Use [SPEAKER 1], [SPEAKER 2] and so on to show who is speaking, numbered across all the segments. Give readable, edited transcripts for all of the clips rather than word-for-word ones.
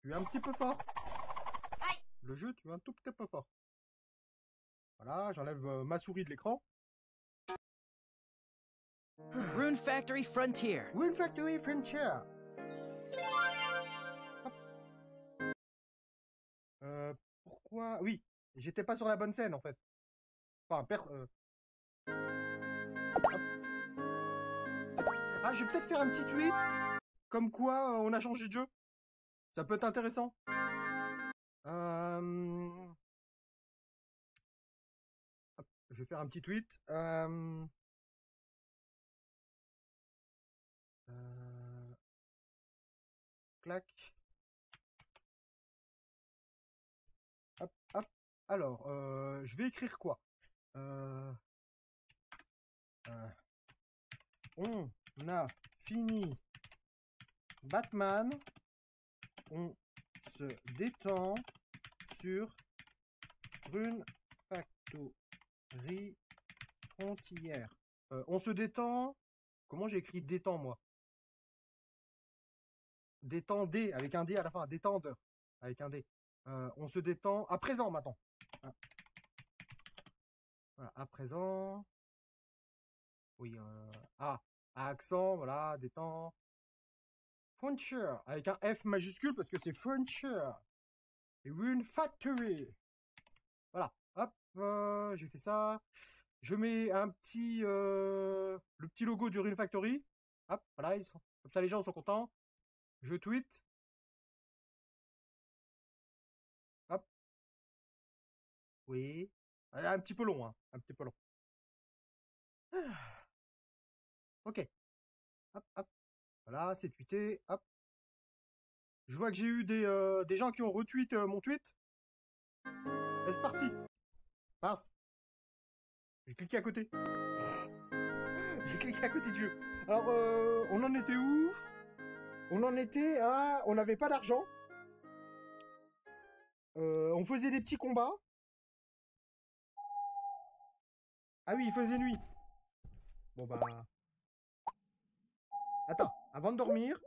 [SPEAKER 1] Tu es un petit peu fort. Le jeu, tu es un tout petit peu fort. Voilà, j'enlève ma souris de l'écran.
[SPEAKER 2] Rune Factory Frontier.
[SPEAKER 1] Rune Factory Frontier. Pourquoi? Oui, j'étais pas sur la bonne scène en fait. Enfin, Ah, je vais peut-être faire un petit tweet. Comme quoi, on a changé de jeu. Ça peut être intéressant. Hop, je vais faire un petit tweet. Clac. Hop, hop. Alors, je vais écrire quoi? On a fini Batman. On se détend sur Rune Factory Frontier. On se détend. Comment j'ai écrit détend moi? Détendez avec un D à la fin. Détendre avec un D. On se détend à présent maintenant. Voilà, à présent. Oui. À accent. Voilà. Détend. Frontier avec un F majuscule parce que c'est Frontier. Et Rune Factory. Voilà. Hop. J'ai fait ça. Je mets un petit le petit logo du Rune Factory. Hop. Voilà. Comme ça les gens sont contents. Je tweet. Hop. Oui. Un petit peu long, hein. Un petit peu long. Ok. Hop, hop. Voilà, c'est tweeté. Hop. Je vois que j'ai eu des gens qui ont retweet mon tweet. Et c'est parti. Mince. J'ai cliqué à côté. J'ai cliqué à côté du jeu. Alors, on en était où? On en était à... On n'avait pas d'argent. On faisait des petits combats. Ah oui, il faisait nuit. Bon bah... Attends, avant de dormir...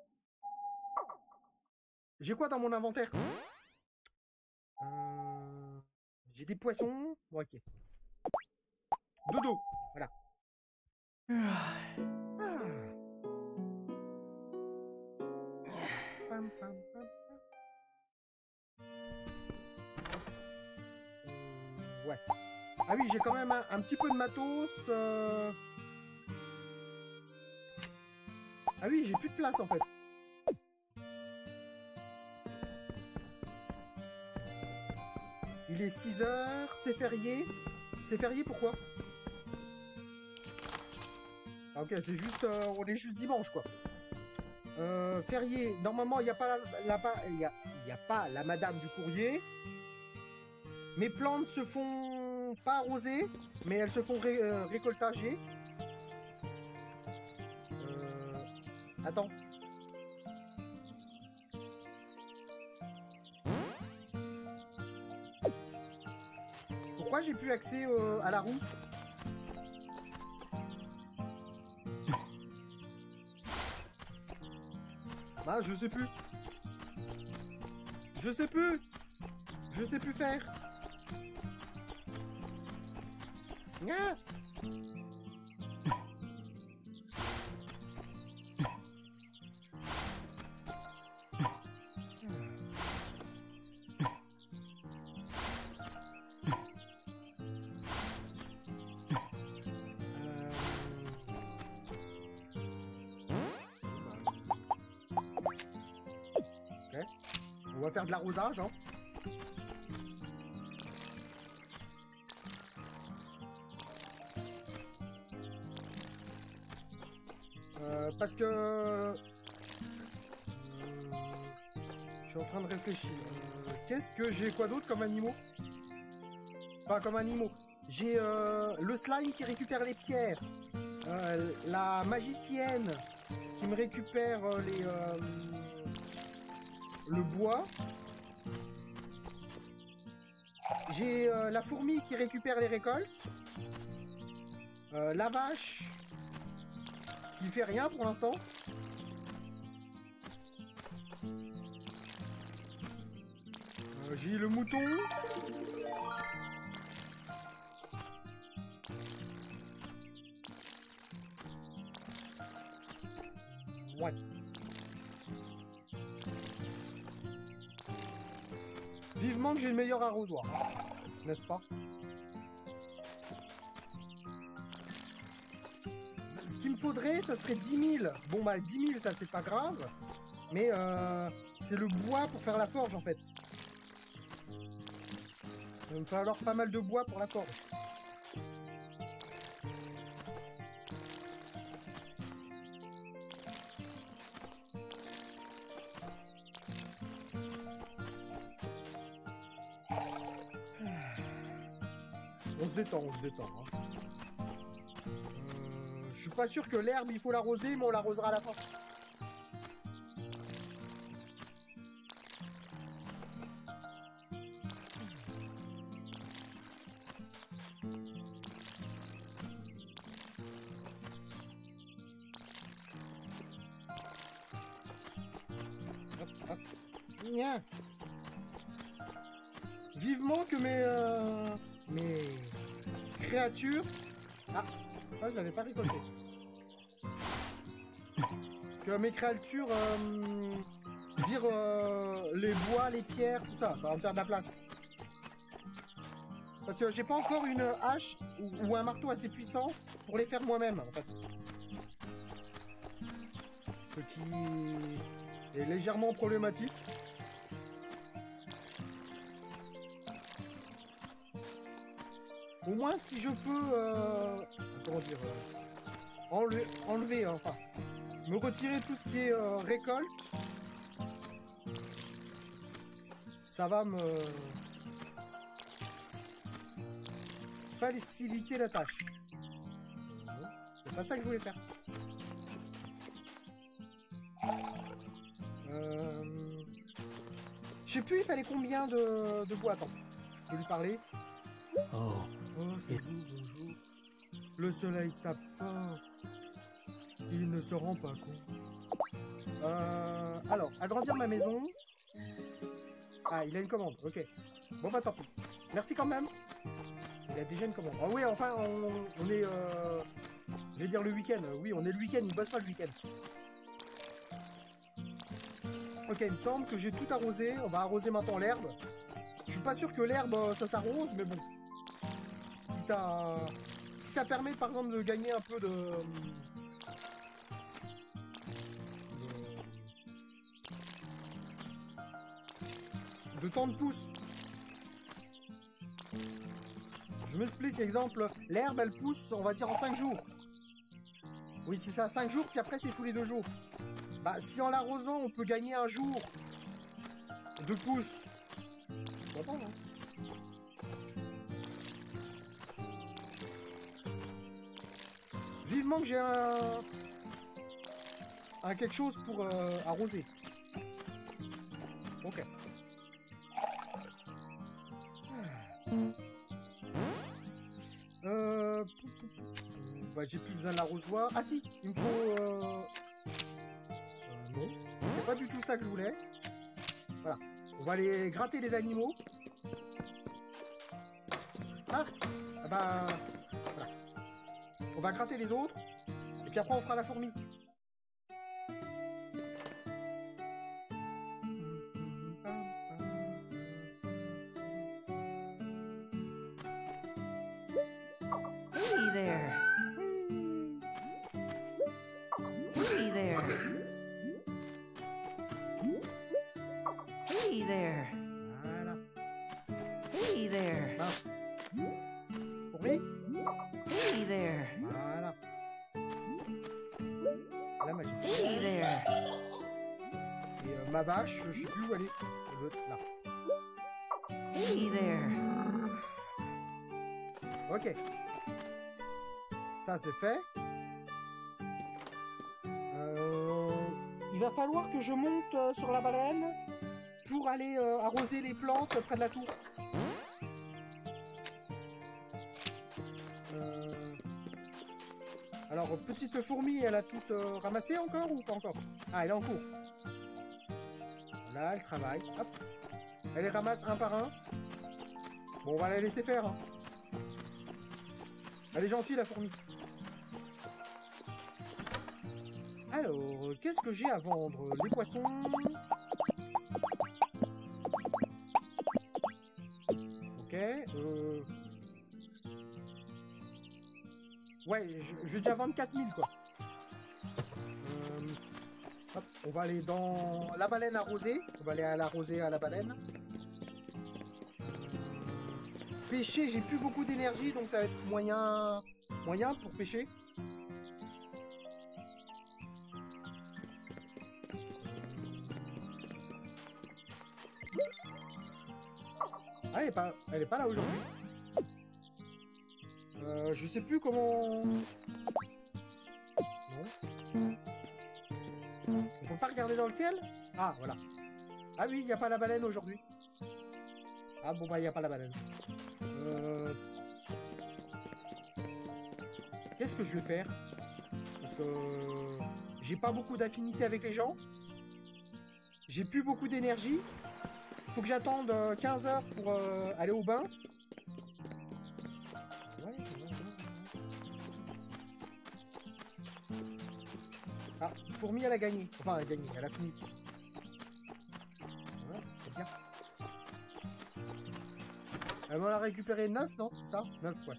[SPEAKER 1] J'ai quoi dans mon inventaire? J'ai des poissons. Bon, ok. Dodo. Voilà. Ah. Pam, pam, pam, pam. Ouais. Ah oui, j'ai quand même un petit peu de matos. Ah oui, j'ai plus de place en fait. Il est 6 h, c'est férié. C'est férié pourquoi? Ah, ok, c'est juste, on est juste dimanche quoi. Férié, normalement il n'y a pas y a pas la madame du courrier. Mes plantes se font pas arroser, mais elles se font récoltager. Attends. Pourquoi j'ai plus accès à la roue? Ah, je sais plus. Je sais plus. Je sais plus faire. Ah. Ok. On va faire de l'arrosage, hein. Parce que... je suis en train de réfléchir. Qu'est-ce que j'ai quoi d'autre comme animaux? Enfin, comme animaux. J'ai le slime qui récupère les pierres. La magicienne qui me récupère le bois. J'ai la fourmi qui récupère les récoltes. La vache qui fait rien pour l'instant. J'ai le mouton. Ouais. Vivement que j'ai le meilleur arrosoir. N'est-ce pas? Ce qu'il me faudrait, ça serait 10 000. Bon bah 10 000, ça c'est pas grave. Mais c'est le bois pour faire la forge en fait. Il va me falloir pas mal de bois pour la forge. On se détend, on se détend. Hein. Je suis pas sûr que l'herbe, il faut l'arroser, mais on l'arrosera à la fin. Bien. Vivement que mes créatures... Ah, je l'avais pas récolté. Que mes créatures virent les bois, les pierres, tout ça. Ça va me faire de la place. Parce que j'ai pas encore une hache ou un marteau assez puissant pour les faire moi-même, en fait. Ce qui est légèrement problématique. Au moins, si je peux, comment dire, enlever, enfin, me retirer tout ce qui est récolte, ça va me faciliter la tâche. C'est pas ça que je voulais faire. Je sais plus, il fallait combien de bois. Attends, je peux lui parler.
[SPEAKER 2] Oh.
[SPEAKER 1] Oh, c'est vous, bonjour. Le soleil tape fort. Il ne se rend pas compte. Alors, agrandir ma maison. Ah, il a une commande, ok. Bon bah tant pis. Merci quand même. Il a déjà une commande. Ah oui, enfin, on est... je vais dire le week-end. Oui, on est le week-end, il bosse pas le week-end. Ok, il me semble que j'ai tout arrosé. On va arroser maintenant l'herbe. Je suis pas sûr que l'herbe, ça s'arrose, mais bon. Si ça permet par exemple de gagner un peu de temps de pousse. Je m'explique, exemple, l'herbe elle pousse, on va dire en 5 jours. Oui, c'est ça, 5 jours, puis après c'est tous les 2 jours. Bah, si en l'arrosant on peut gagner un jour de pousse, c'est pas mal, hein. Vivement que j'ai un quelque chose pour arroser. Ok. Bah, j'ai plus besoin de l'arrosoir. Ah si, il me faut... non, c'était pas du tout ça que je voulais. Voilà. On va aller gratter les animaux. Ah, bah... Voilà. On va gratter les autres. Et puis après on fera la fourmi.
[SPEAKER 2] Hey there. Hey there. Hey there.
[SPEAKER 1] Voilà.
[SPEAKER 2] Hey there.
[SPEAKER 1] Mince. Fourmi.
[SPEAKER 2] Hey there.
[SPEAKER 1] Voilà. La magie.
[SPEAKER 2] Hey there.
[SPEAKER 1] Et ma vache, je sais plus où elle est. Elle doit être là.
[SPEAKER 2] Hey there.
[SPEAKER 1] Ok. Ça c'est fait. Il va falloir que je monte sur la baleine pour aller arroser les plantes près de la tour. Alors, petite fourmi, elle a tout ramassé encore ou pas encore? Ah, elle est en cours. Voilà, elle travaille. Hop. Elle les ramasse un par un. Bon, on va la laisser faire. Hein. Elle est gentille, la fourmi. Alors, qu'est-ce que j'ai à vendre? Les poissons. Ok. Ouais, je vais déjà vendre 4000, quoi. Hop, on va aller dans la baleine arrosée. On va aller à l'arrosée à la baleine. Pêcher, j'ai plus beaucoup d'énergie, donc ça va être moyen pour pêcher. Ah, elle est pas là aujourd'hui. Je sais plus comment... Non. On peut pas regarder dans le ciel? Ah, voilà. Ah oui, il n'y a pas la baleine aujourd'hui. Ah bon, bah, il n'y a pas la baleine. Qu'est-ce que je vais faire? Parce que j'ai pas beaucoup d'affinité avec les gens. J'ai plus beaucoup d'énergie. Faut que j'attende 15 heures pour aller au bain. Ah, fourmi, elle a gagné. Enfin, elle a gagné, elle a fini. Voilà, c'est bien. Elle m'en a récupéré 9, non? C'est ça? 9, ouais.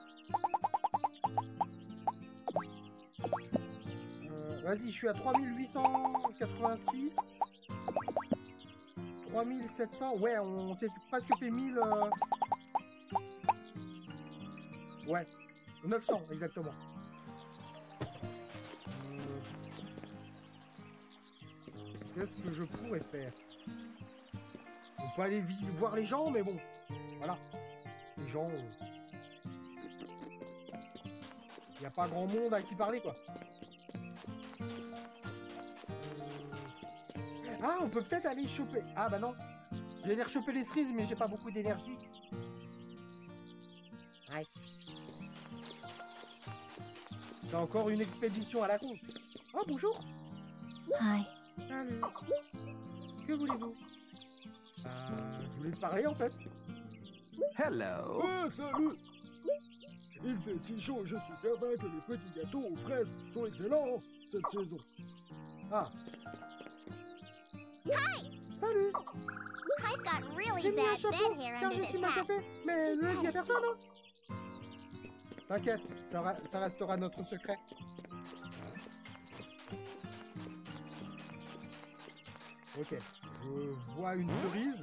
[SPEAKER 1] Vas-y, je suis à 3886. 3700. Ouais, on s'est presque fait 1000. Ouais, 900, exactement. Qu'est-ce que je pourrais faire? On peut aller voir les gens, mais bon, voilà. Les gens... Il n'y a pas grand monde à qui parler, quoi. Ah, on peut peut-être aller choper... Ah, bah non. Je vais aller choper les cerises, mais j'ai pas beaucoup d'énergie. Ouais. C'est encore une expédition à la con. Oh, bonjour.
[SPEAKER 2] Hi.
[SPEAKER 1] Salut. Que voulez-vous? Je voulais te parler, en fait.
[SPEAKER 3] Hello.
[SPEAKER 1] Oh, salut. Il fait si chaud, je suis certain que les petits gâteaux aux fraises sont excellents cette saison. Ah.
[SPEAKER 4] Hi!
[SPEAKER 1] Salut.
[SPEAKER 4] I've got really
[SPEAKER 1] J'ai mis un
[SPEAKER 4] bad
[SPEAKER 1] chapeau
[SPEAKER 4] bed hair
[SPEAKER 1] car
[SPEAKER 4] under
[SPEAKER 1] j'ai
[SPEAKER 4] this
[SPEAKER 1] fumé un
[SPEAKER 4] hat.
[SPEAKER 1] café, mais ne le dis à personne, hein. T'inquiète, ça restera notre secret. Ok, je vois une cerise.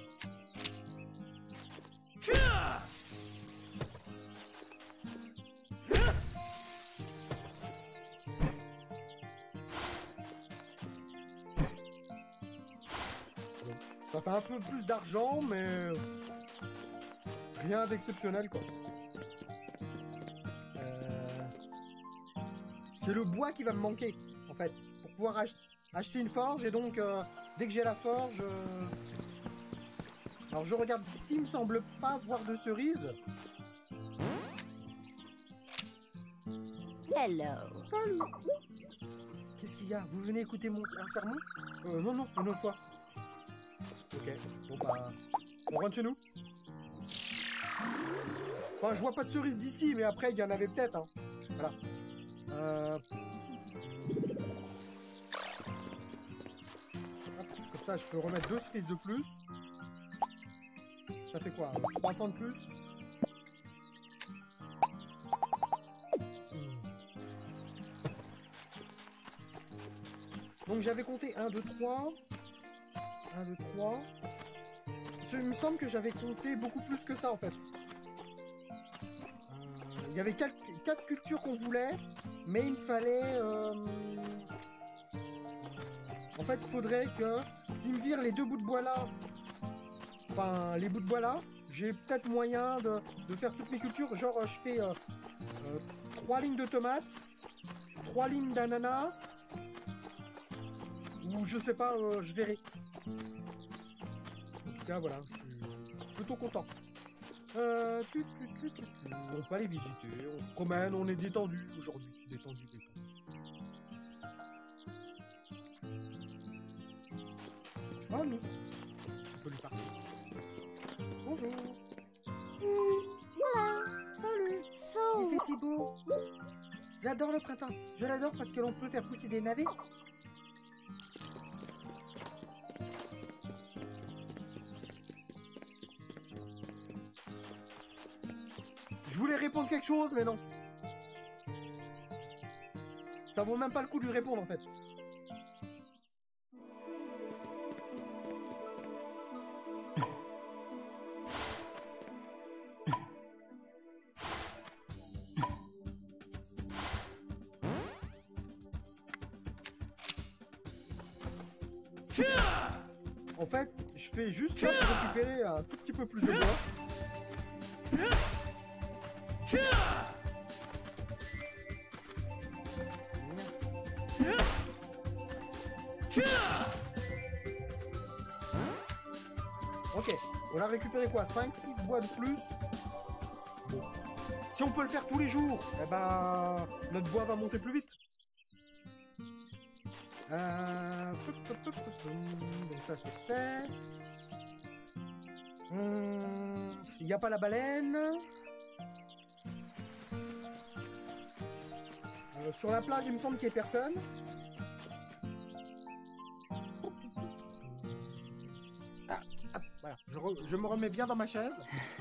[SPEAKER 1] Ça fait un peu plus d'argent, mais rien d'exceptionnel, quoi. C'est le bois qui va me manquer, en fait, pour pouvoir acheter une forge. Et donc, dès que j'ai la forge... Alors, je regarde d'ici, il me semble pas voir de cerises.
[SPEAKER 2] Hello.
[SPEAKER 1] Salut. Qu'est-ce qu'il y a? Vous venez écouter un sermon? Non, une autre fois. Ok, bon bah... On rentre chez nous? Enfin, je vois pas de cerises d'ici, mais après, il y en avait peut-être, hein. Voilà. Hop, comme ça, je peux remettre 2 cerises de plus. Ça fait quoi? 300 de plus? Donc j'avais compté 1, 2, 3. 1, 2, 3. Il me semble que j'avais compté beaucoup plus que ça, en fait. Il y avait 4 cultures qu'on voulait, mais il me fallait... En fait, il faudrait que... S'il me vire les 2 bouts de bois là... Enfin, les bouts de bois là, j'ai peut-être moyen de faire toutes mes cultures. Genre, je fais 3 lignes de tomates, 3 lignes d'ananas... Ou je sais pas, je verrai. En tout cas, voilà, je suis plutôt content. On peut aller visiter, on se promène, on est détendu aujourd'hui. Détendu. Oh Mist. On peut lui parler. Bonjour. Salut. Il fait si beau. J'adore le printemps. Je l'adore parce que l'on peut faire pousser des navets. Je voulais répondre quelque chose, mais non. Ça vaut même pas le coup de lui répondre, en fait. En fait, je fais juste ça pour récupérer un tout petit peu plus de bois. Ok, on a récupéré quoi? 5-6 bois de plus. Bon. Si on peut le faire tous les jours, eh ben, notre bois va monter plus vite. Donc ça c'est fait. Il n'y a pas la baleine. Sur la plage, il me semble qu'il n'y ait personne. Voilà. Je me remets bien dans ma chaise.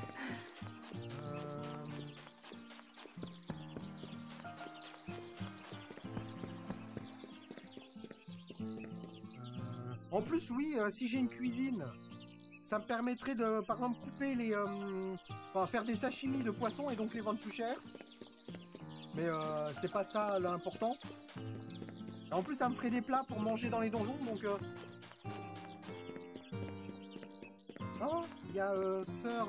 [SPEAKER 1] En plus, oui, si j'ai une cuisine, ça me permettrait de, par exemple, couper les... enfin, faire des sashimi de poissons et donc les vendre plus cher. Mais c'est pas ça l'important. En plus, ça me ferait des plats pour manger dans les donjons, donc... Oh, il y a sœur...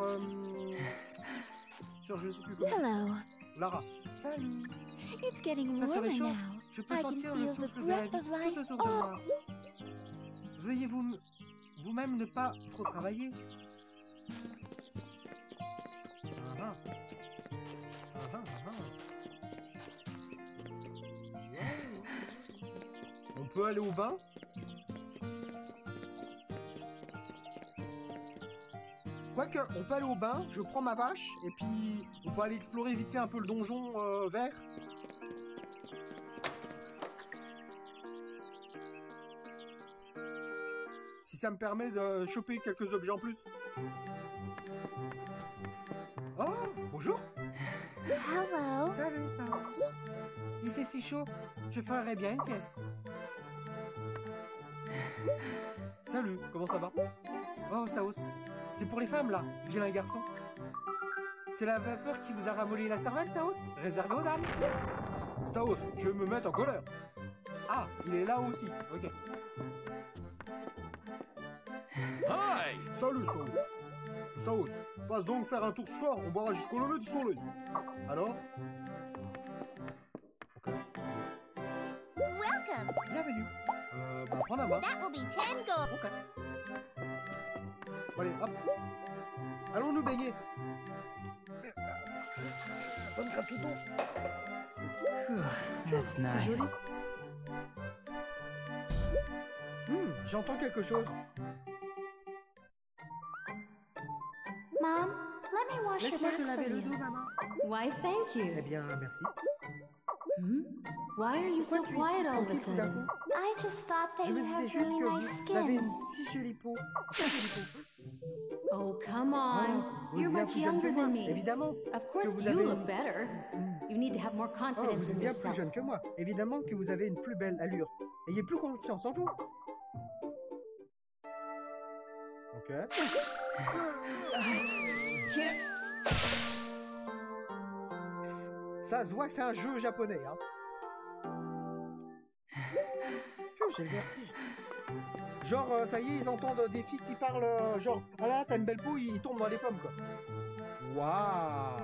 [SPEAKER 1] Sœur, je sais plus comment.
[SPEAKER 4] Hello.
[SPEAKER 1] Lara. Salut.
[SPEAKER 4] It's getting
[SPEAKER 1] Ça se
[SPEAKER 4] warmer
[SPEAKER 1] réchauffe.
[SPEAKER 4] now.
[SPEAKER 1] Je peux
[SPEAKER 4] I can
[SPEAKER 1] sentir le
[SPEAKER 4] feel the
[SPEAKER 1] souffle de la vie
[SPEAKER 4] breath of life.
[SPEAKER 1] tout autour de moi. Veuillez vous-même ne pas trop travailler. Ah, ah. On peut aller au bain? Quoique, on peut aller au bain, je prends ma vache, et puis on peut aller explorer vite fait un peu le donjon vert. Si ça me permet de choper quelques objets en plus. Oh, bonjour.
[SPEAKER 4] Hello.
[SPEAKER 1] Salut, Star. Il fait si chaud, je ferais bien une sieste. Salut, comment ça va? Oh, Saos, c'est pour les femmes là, vilain garçon. C'est la vapeur qui vous a ramolli la cervelle, Saos? Réservé aux dames. Saos, je vais me mettre en colère. Ah, il est là aussi, ok.
[SPEAKER 3] Hi!
[SPEAKER 1] Salut, Saos. Saos, passe donc faire un tour ce soir, on boira jusqu'au lever du soleil. Alors? Ok.
[SPEAKER 4] Welcome.
[SPEAKER 1] Bienvenue. Prends la main.
[SPEAKER 4] That will be 10 gold.
[SPEAKER 1] Ok. Allez, hop. Allons nous baigner. Ça me gratte le dos.
[SPEAKER 2] Whew, that's
[SPEAKER 1] C'est
[SPEAKER 2] nice.
[SPEAKER 1] joli. J'entends quelque chose.
[SPEAKER 5] Mom, let me wash your
[SPEAKER 1] Laisse-moi
[SPEAKER 5] back
[SPEAKER 1] te laver
[SPEAKER 5] for
[SPEAKER 1] le
[SPEAKER 5] you.
[SPEAKER 1] dos, maman.
[SPEAKER 5] Why, thank
[SPEAKER 1] Eh
[SPEAKER 5] you.
[SPEAKER 1] bien, merci.
[SPEAKER 5] Why are you so
[SPEAKER 1] Pourquoi tu es si
[SPEAKER 5] quiet all of a
[SPEAKER 1] tranquille tout d'un
[SPEAKER 5] sudden?
[SPEAKER 1] coup?
[SPEAKER 5] I just thought that
[SPEAKER 1] Je me
[SPEAKER 5] you
[SPEAKER 1] disais
[SPEAKER 5] have
[SPEAKER 1] juste
[SPEAKER 5] really
[SPEAKER 1] que
[SPEAKER 5] nice
[SPEAKER 1] vous avez
[SPEAKER 5] skin.
[SPEAKER 1] une si jolie peau. Très jolie peau.
[SPEAKER 5] Oh, come
[SPEAKER 1] Oh,
[SPEAKER 5] on.
[SPEAKER 1] vous
[SPEAKER 5] You're
[SPEAKER 1] êtes bien
[SPEAKER 5] much
[SPEAKER 1] plus jeune que
[SPEAKER 5] younger
[SPEAKER 1] moi,
[SPEAKER 5] than me.
[SPEAKER 1] évidemment.
[SPEAKER 5] Of course,
[SPEAKER 1] vous
[SPEAKER 5] you
[SPEAKER 1] avez
[SPEAKER 5] look
[SPEAKER 1] une-
[SPEAKER 5] better. You need to have more
[SPEAKER 1] Oh,
[SPEAKER 5] confidence
[SPEAKER 1] vous êtes
[SPEAKER 5] in
[SPEAKER 1] bien plus
[SPEAKER 5] yourself.
[SPEAKER 1] jeune que moi. Évidemment que vous avez une plus belle allure. Ayez plus confiance en vous. Ok. Ça se voit que c'est un jeu japonais, hein. J'ai le vertige. Genre, ça y est, ils entendent des filles qui parlent, genre, ah là, t'as une belle peau, ils tombent dans les pommes, quoi. Waouh.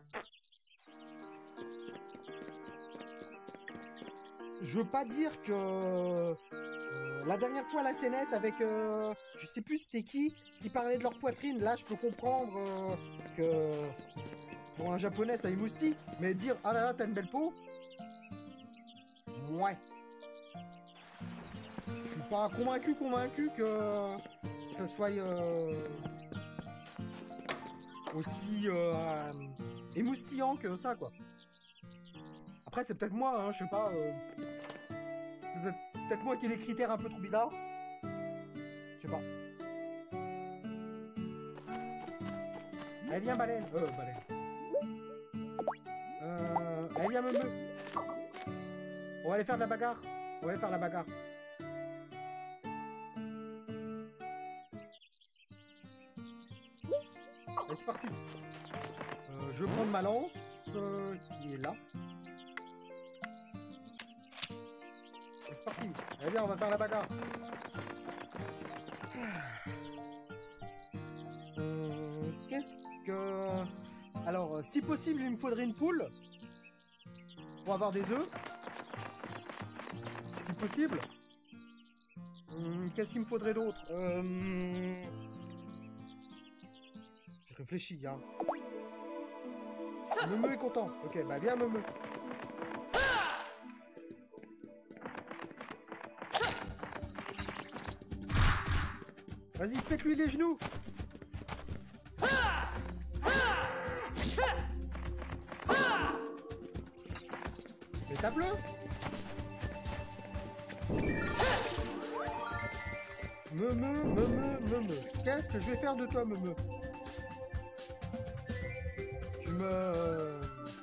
[SPEAKER 1] Je veux pas dire que la dernière fois à la scénette avec, je sais plus c'était qui parlait de leur poitrine, là je peux comprendre que pour un japonais ça émoustille, mais dire ah là là t'as une belle peau, ouais. Je suis pas convaincu que ça soit aussi émoustillant que ça, quoi. Après, c'est peut-être moi, hein, je sais pas. C'est peut-être moi qui ai les critères un peu trop bizarres. Je sais pas. Allez, viens, baleine. Baleine. Allez, viens, me. On va aller faire de la bagarre. On va aller faire la bagarre. Allez, c'est parti. Je vais prendre ma lance qui est là. Allez, c'est parti. Allez, viens, on va faire la bagarre. Qu'est-ce que... Alors, si possible, il me faudrait une poule pour avoir des œufs. Si possible. Qu'est-ce qu'il me faudrait d'autre Je réfléchis, hein. Meumeu est content. Ok, bah viens, Meumeu. Vas-y, pète-lui les genoux. Mais tape-le. Meumeu. Qu'est-ce que je vais faire de toi, Meumeu? Tu me...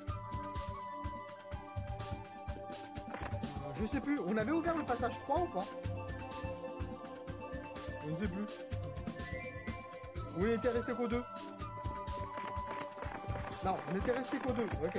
[SPEAKER 1] Je sais plus. On avait ouvert le passage 3 ou pas? Je ne sais plus. Ou on était resté qu'aux 2? Non, on était resté qu'aux 2. Ok.